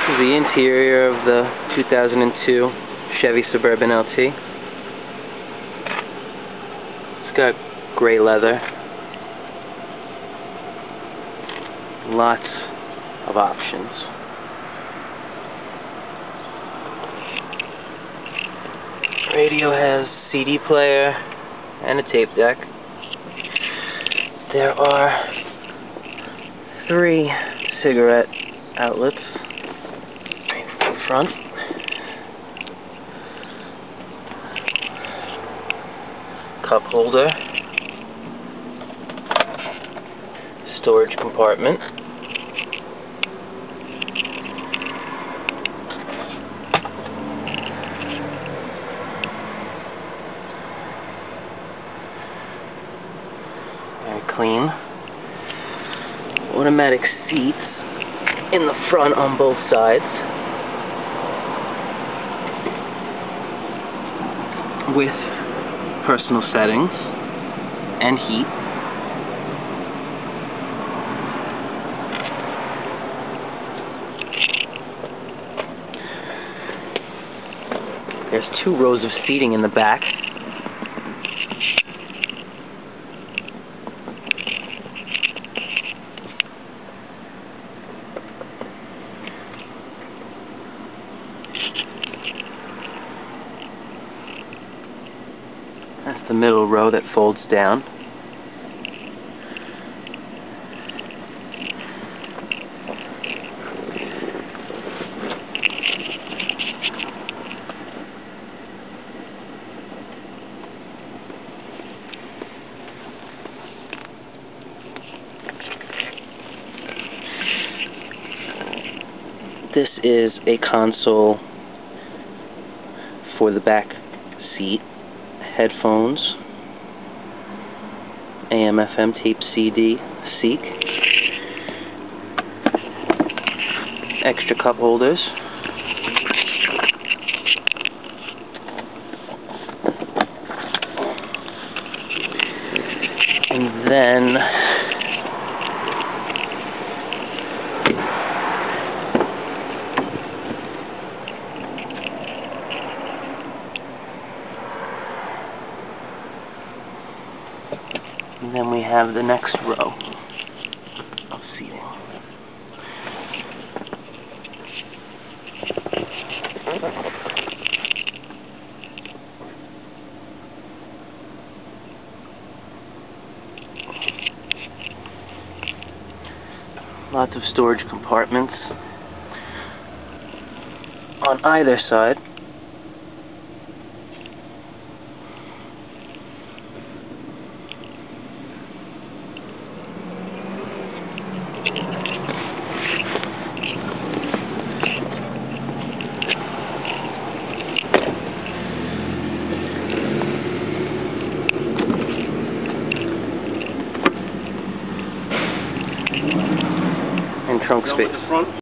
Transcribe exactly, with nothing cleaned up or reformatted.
This is the interior of the two thousand two Chevy Suburban L T. It's got gray leather. Lots of options. Radio has C D player and a tape deck. There are three cigarette outlets in front. Cup holder. Storage compartment. Very clean. Automatic seats in the front on both sides, with personal settings and heat. There's two rows of seating in the back. That's the middle row that folds down. This is a console for the back seat. Headphones, A M F M tape C D, Seek, extra cup holders, and then And then we have the next row of seating. Lots of storage compartments on either side. And trunk space.